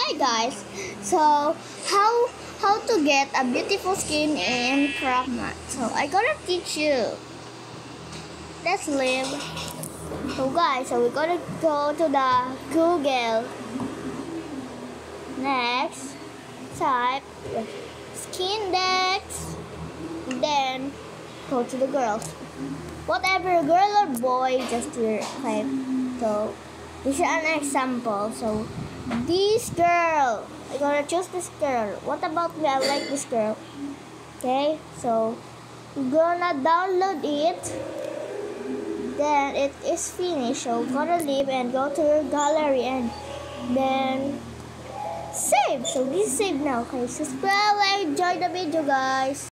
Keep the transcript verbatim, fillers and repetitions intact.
Hi guys, so how how to get a beautiful skin in craftsman. So I gotta teach you. Let's live. So guys, so we're gonna go to the Google. Next, type skin decks. Then go to the girls. Whatever girl or boy, just your type. So this is an example. So this girl, I'm gonna choose this girl. What about me? I like this girl. Okay, so I'm gonna download it. Then it is finished. So gonna leave and go to your gallery and then save. So this is saved now. Okay, subscribe and enjoy the video, guys.